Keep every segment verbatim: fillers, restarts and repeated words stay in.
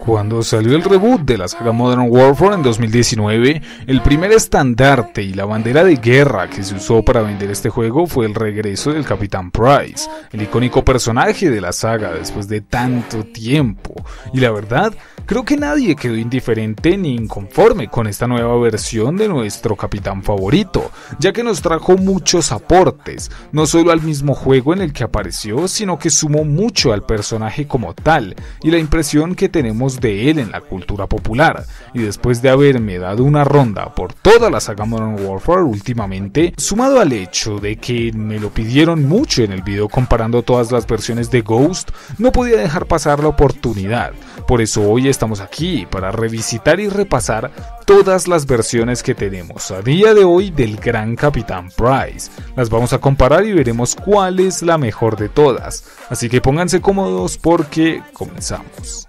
Cuando salió el reboot de la saga Modern Warfare en dos mil diecinueve, el primer estandarte y la bandera de guerra que se usó para vender este juego fue el regreso del Capitán Price, el icónico personaje de la saga después de tanto tiempo. Y la verdad, creo que nadie quedó indiferente ni inconforme con esta nueva versión de nuestro capitán favorito, ya que nos trajo muchos aportes, no solo al mismo juego en el que apareció, sino que sumó mucho al personaje como tal y la impresión que tenemos de él en la cultura popular. Y después de haberme dado una ronda por toda la saga Modern Warfare últimamente, sumado al hecho de que me lo pidieron mucho en el video comparando todas las versiones de Ghost, no podía dejar pasar la oportunidad. Por eso hoy estamos aquí para revisitar y repasar todas las versiones que tenemos a día de hoy del gran Capitán Price. Las vamos a comparar y veremos cuál es la mejor de todas. Así que pónganse cómodos porque comenzamos.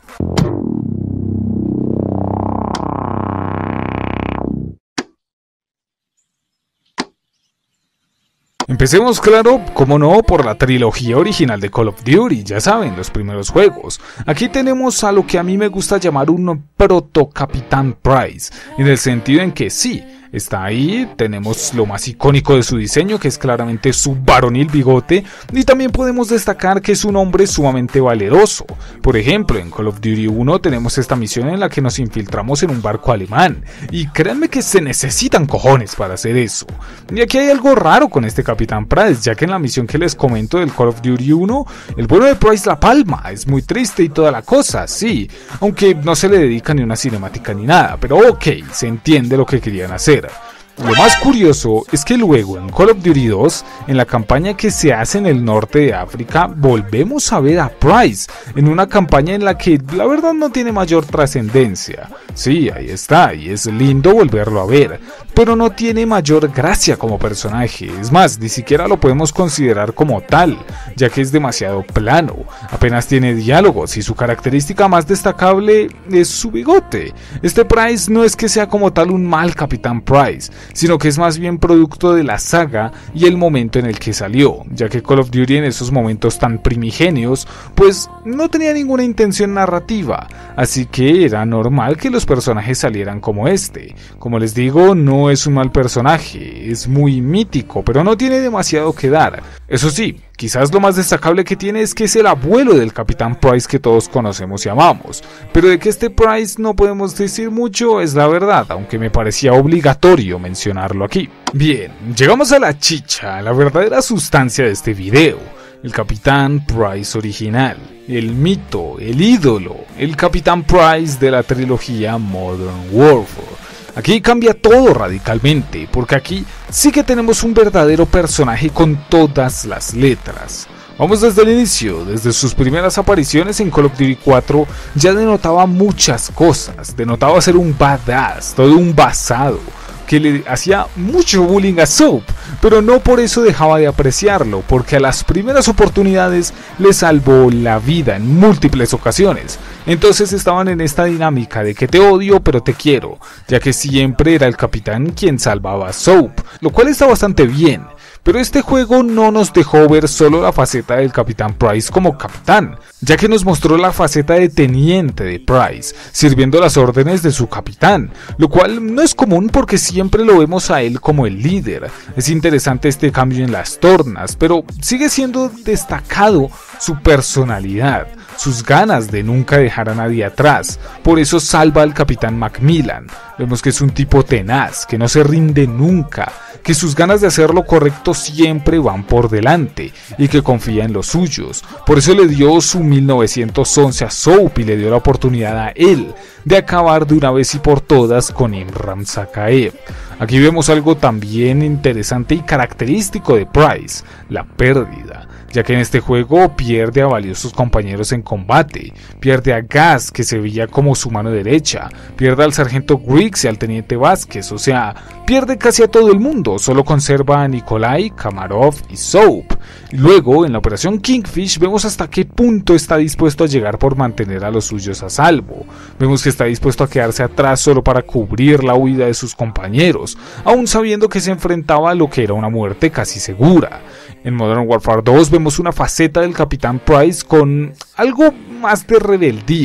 Empecemos, claro, como no, por la trilogía original de Call of Duty, ya saben, los primeros juegos. Aquí tenemos a lo que a mí me gusta llamar un proto Capitán Price, en el sentido en que sí, está ahí, tenemos lo más icónico de su diseño, que es claramente su varonil bigote, y también podemos destacar que es un hombre sumamente valeroso. Por ejemplo, en Call of Duty uno tenemos esta misión en la que nos infiltramos en un barco alemán, y créanme que se necesitan cojones para hacer eso. Y aquí hay algo raro con este Capitán Price, ya que en la misión que les comento del Call of Duty uno, el vuelo de Price la palma, es muy triste y toda la cosa, sí, aunque no se le dedica ni una cinemática ni nada, pero ok, se entiende lo que querían hacer. Lo más curioso es que luego en Call of Duty dos, en la campaña que se hace en el norte de África, volvemos a ver a Price en una campaña en la que la verdad no tiene mayor trascendencia. Sí, ahí está, y es lindo volverlo a ver, pero no tiene mayor gracia como personaje. Es más, ni siquiera lo podemos considerar como tal, ya que es demasiado plano, apenas tiene diálogos y su característica más destacable es su bigote. Este Price no es que sea como tal un mal Capitán Price, sino que es más bien producto de la saga y el momento en el que salió, ya que Call of Duty en esos momentos tan primigenios pues no tenía ninguna intención narrativa, así que era normal que los personajes salieran como este. Como les digo, no es un mal personaje, es muy mítico, pero no tiene demasiado que dar. Eso sí, quizás lo más destacable que tiene es que es el abuelo del Capitán Price que todos conocemos y amamos, pero de que este Price no podemos decir mucho es la verdad, aunque me parecía obligatorio mencionarlo aquí. Bien, llegamos a la chicha, a la verdadera sustancia de este video. El Capitán Price original, el mito, el ídolo, el Capitán Price de la trilogía Modern Warfare. Aquí cambia todo radicalmente, porque aquí sí que tenemos un verdadero personaje con todas las letras. Vamos desde el inicio, desde sus primeras apariciones en Call of Duty cuatro ya denotaba muchas cosas, denotaba ser un badass, todo un basado, que le hacía mucho bullying a Soap, pero no por eso dejaba de apreciarlo, porque a las primeras oportunidades le salvó la vida en múltiples ocasiones. Entonces estaban en esta dinámica de que te odio pero te quiero, ya que siempre era el capitán quien salvaba a Soap, lo cual está bastante bien. Pero este juego no nos dejó ver solo la faceta del Capitán Price como capitán, ya que nos mostró la faceta de teniente de Price, sirviendo las órdenes de su capitán, lo cual no es común porque siempre lo vemos a él como el líder. Es interesante este cambio en las tornas, pero sigue siendo destacado su personalidad, sus ganas de nunca dejar a nadie atrás. Por eso salva al Capitán Macmillan. Vemos que es un tipo tenaz, que no se rinde nunca, que sus ganas de hacer lo correcto siempre van por delante y que confía en los suyos. Por eso le dio su mil novecientos once a Soap y le dio la oportunidad a él de acabar de una vez y por todas con Imran Zakhaev. Aquí vemos algo también interesante y característico de Price, la pérdida, ya que en este juego pierde a valiosos compañeros en combate, pierde a Gas, que se veía como su mano derecha, pierde al sargento Griggs y al teniente Vázquez, o sea, pierde casi a todo el mundo, solo conserva a Nikolai, Kamarov y Soap. Luego, en la operación Kingfish, vemos hasta qué punto está dispuesto a llegar por mantener a los suyos a salvo. Vemos que está dispuesto a quedarse atrás solo para cubrir la huida de sus compañeros, aún sabiendo que se enfrentaba a lo que era una muerte casi segura. En Modern Warfare dos vemos una faceta del Capitán Price con algo más de rebeldía,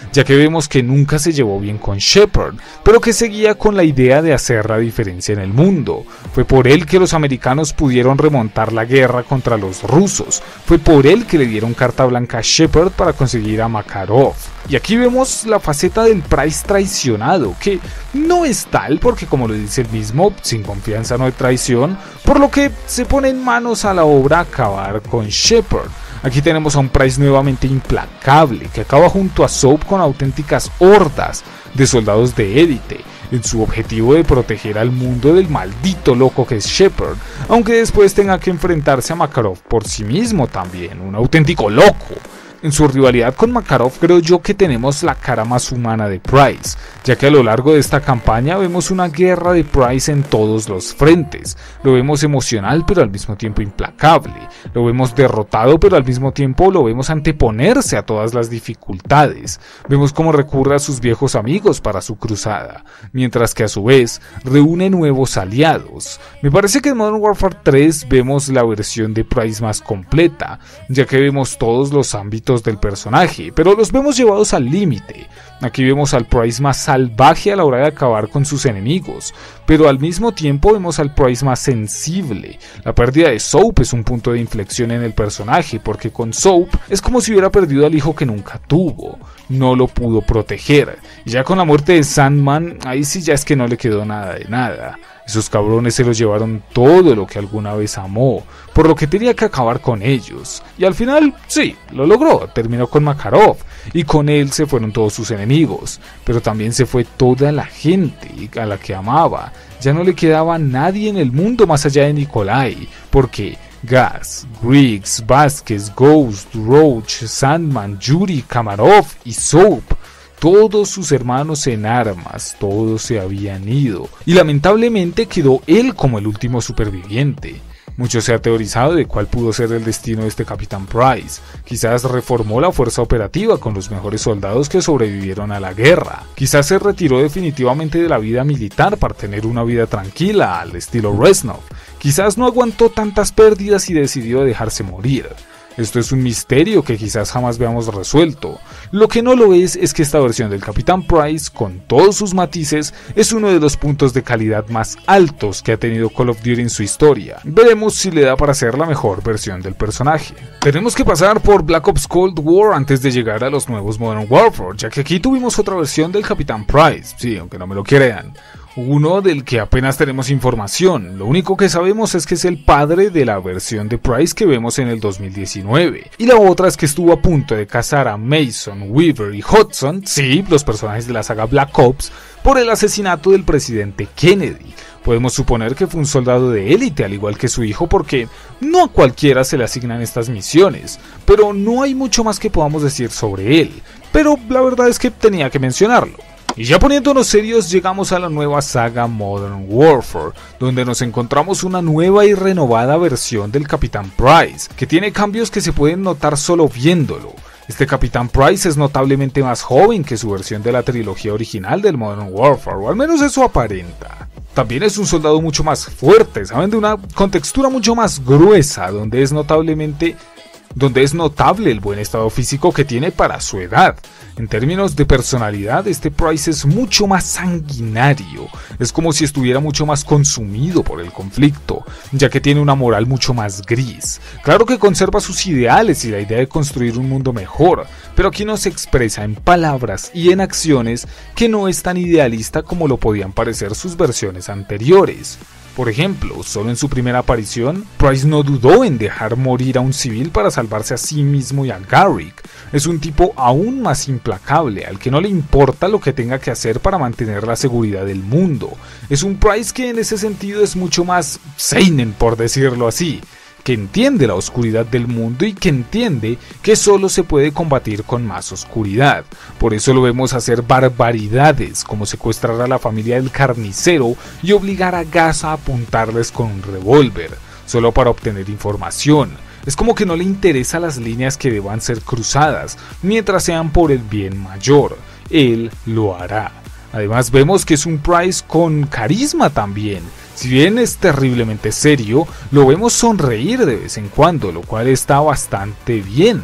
ya que vemos que nunca se llevó bien con Shepard, pero que seguía con la idea de hacer la diferencia en el mundo. Fue por él que los americanos pudieron remontar la guerra contra los rusos, fue por él que le dieron carta blanca a Shepard para conseguir a Makarov. Y aquí vemos la faceta del Price traicionado, que no es tal porque, como lo dice el mismo, sin confianza no hay traición, por lo que se pone en manos a la obra a acabar con Shepard. Aquí tenemos a un Price nuevamente implacable, que acaba junto a Soap con auténticas hordas de soldados de élite, en su objetivo de proteger al mundo del maldito loco que es Shepard, aunque después tenga que enfrentarse a Makarov por sí mismo también, un auténtico loco. En su rivalidad con Makarov creo yo que tenemos la cara más humana de Price, ya que a lo largo de esta campaña vemos una guerra de Price en todos los frentes. Lo vemos emocional pero al mismo tiempo implacable, lo vemos derrotado pero al mismo tiempo lo vemos anteponerse a todas las dificultades. Vemos cómo recurre a sus viejos amigos para su cruzada, mientras que a su vez reúne nuevos aliados. Me parece que en Modern Warfare tres vemos la versión de Price más completa, ya que vemos todos los ámbitos del personaje, pero los vemos llevados al límite. Aquí vemos al Price más salvaje a la hora de acabar con sus enemigos, pero al mismo tiempo vemos al Price más sensible. La pérdida de Soap es un punto de inflexión en el personaje, porque con Soap es como si hubiera perdido al hijo que nunca tuvo, no lo pudo proteger, y ya con la muerte de Sandman, ahí sí ya es que no le quedó nada de nada. Esos cabrones se los llevaron todo lo que alguna vez amó, por lo que tenía que acabar con ellos. Y al final, sí, lo logró, terminó con Makarov, y con él se fueron todos sus enemigos, pero también se fue toda la gente a la que amaba. Ya no le quedaba nadie en el mundo más allá de Nikolai, porque Gas, Griggs, Vasquez, Ghost, Roach, Sandman, Yuri, Kamarov y Soap, todos sus hermanos en armas, todos se habían ido, y lamentablemente quedó él como el último superviviente. Mucho se ha teorizado de cuál pudo ser el destino de este Capitán Price. Quizás reformó la fuerza operativa con los mejores soldados que sobrevivieron a la guerra. Quizás se retiró definitivamente de la vida militar para tener una vida tranquila al estilo Reznov. Quizás no aguantó tantas pérdidas y decidió dejarse morir. Esto es un misterio que quizás jamás veamos resuelto. Lo que no lo es es que esta versión del Capitán Price, con todos sus matices, es uno de los puntos de calidad más altos que ha tenido Call of Duty en su historia. Veremos si le da para ser la mejor versión del personaje. Tenemos que pasar por Black Ops Cold War antes de llegar a los nuevos Modern Warfare, ya que aquí tuvimos otra versión del Capitán Price, sí, aunque no me lo crean. Uno del que apenas tenemos información, lo único que sabemos es que es el padre de la versión de Price que vemos en el dos mil diecinueve, y la otra es que estuvo a punto de cazar a Mason, Weaver y Hudson, sí, los personajes de la saga Black Ops, por el asesinato del presidente Kennedy. Podemos suponer que fue un soldado de élite al igual que su hijo, porque no a cualquiera se le asignan estas misiones, pero no hay mucho más que podamos decir sobre él, pero la verdad es que tenía que mencionarlo. Y ya poniéndonos serios, llegamos a la nueva saga Modern Warfare, donde nos encontramos una nueva y renovada versión del Capitán Price, que tiene cambios que se pueden notar solo viéndolo. Este Capitán Price es notablemente más joven que su versión de la trilogía original del Modern Warfare, o al menos eso aparenta. También es un soldado mucho más fuerte, saben, de una contextura mucho más gruesa, donde es notablemente... donde es notable el buen estado físico que tiene para su edad. En términos de personalidad, este Price es mucho más sanguinario, es como si estuviera mucho más consumido por el conflicto, ya que tiene una moral mucho más gris. Claro que conserva sus ideales y la idea de construir un mundo mejor, pero aquí nos expresa en palabras y en acciones que no es tan idealista como lo podían parecer sus versiones anteriores. Por ejemplo, solo en su primera aparición, Price no dudó en dejar morir a un civil para salvarse a sí mismo y a Garrick. Es un tipo aún más implacable, al que no le importa lo que tenga que hacer para mantener la seguridad del mundo. Es un Price que en ese sentido es mucho más seinen, por decirlo así, que entiende la oscuridad del mundo y que entiende que solo se puede combatir con más oscuridad. Por eso lo vemos hacer barbaridades como secuestrar a la familia del carnicero y obligar a Gas a apuntarles con un revólver, solo para obtener información. Es como que no le interesa las líneas que deban ser cruzadas, mientras sean por el bien mayor. Él lo hará. Además vemos que es un Price con carisma también. Si bien es terriblemente serio, lo vemos sonreír de vez en cuando, lo cual está bastante bien.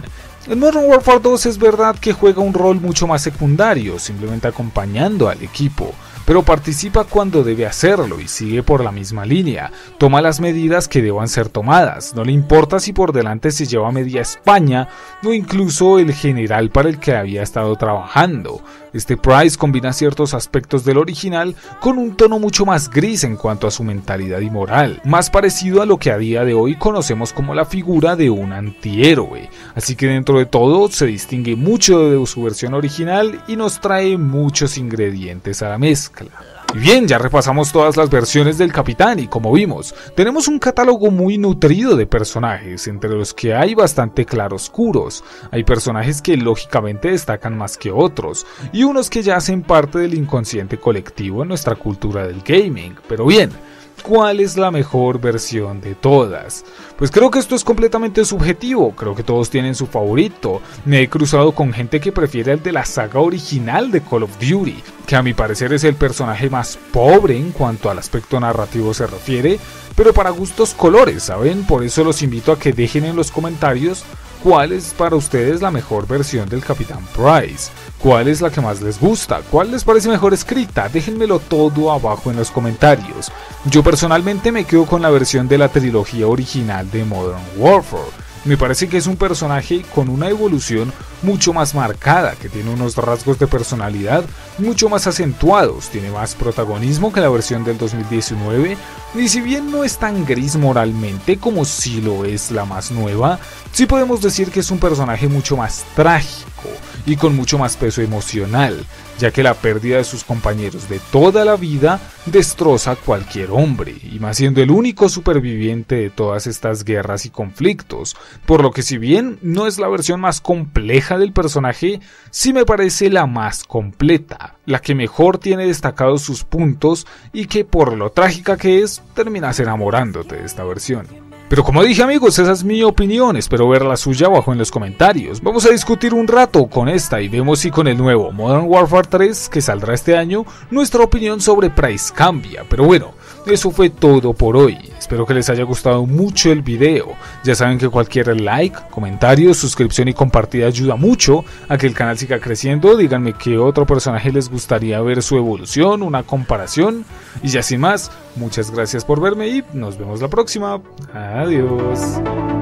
En Modern Warfare dos es verdad que juega un rol mucho más secundario, simplemente acompañando al equipo, pero participa cuando debe hacerlo y sigue por la misma línea, toma las medidas que deban ser tomadas, no le importa si por delante se lleva media España o incluso el general para el que había estado trabajando. Este Price combina ciertos aspectos del original con un tono mucho más gris en cuanto a su mentalidad y moral, más parecido a lo que a día de hoy conocemos como la figura de un antihéroe, así que dentro de todo se distingue mucho de su versión original y nos trae muchos ingredientes a la mezcla. Y bien, ya repasamos todas las versiones del Capitán y como vimos, tenemos un catálogo muy nutrido de personajes, entre los que hay bastante claroscuros. Hay personajes que lógicamente destacan más que otros, y unos que ya hacen parte del inconsciente colectivo en nuestra cultura del gaming. Pero bien, ¿cuál es la mejor versión de todas? Pues creo que esto es completamente subjetivo, creo que todos tienen su favorito. Me he cruzado con gente que prefiere el de la saga original de Call of Duty, que a mi parecer es el personaje más pobre en cuanto al aspecto narrativo se refiere, pero para gustos colores, ¿saben? Por eso los invito a que dejen en los comentarios cuál es para ustedes la mejor versión del Capitán Price. ¿Cuál es la que más les gusta? ¿Cuál les parece mejor escrita? Déjenmelo todo abajo en los comentarios. Yo personalmente me quedo con la versión de la trilogía original de Modern Warfare. Me parece que es un personaje con una evolución mucho más marcada, que tiene unos rasgos de personalidad mucho más acentuados, tiene más protagonismo que la versión del dos mil diecinueve, y si bien no es tan gris moralmente como si lo es la más nueva, sí podemos decir que es un personaje mucho más trágico y con mucho más peso emocional, ya que la pérdida de sus compañeros de toda la vida destroza a cualquier hombre, y más siendo el único superviviente de todas estas guerras y conflictos, por lo que si bien no es la versión más compleja del personaje, sí me parece la más completa, la que mejor tiene destacados sus puntos y que por lo trágica que es, terminas enamorándote de esta versión. Pero como dije amigos, esa es mi opinión, espero ver la suya abajo en los comentarios. Vamos a discutir un rato con esta y vemos si con el nuevo Modern Warfare tres que saldrá este año, nuestra opinión sobre Price cambia. Pero bueno, eso fue todo por hoy, espero que les haya gustado mucho el video. Ya saben que cualquier like, comentario, suscripción y compartida ayuda mucho a que el canal siga creciendo. Díganme qué otro personaje les gustaría ver su evolución, una comparación. Y ya sin más, muchas gracias por verme y nos vemos la próxima. Adiós.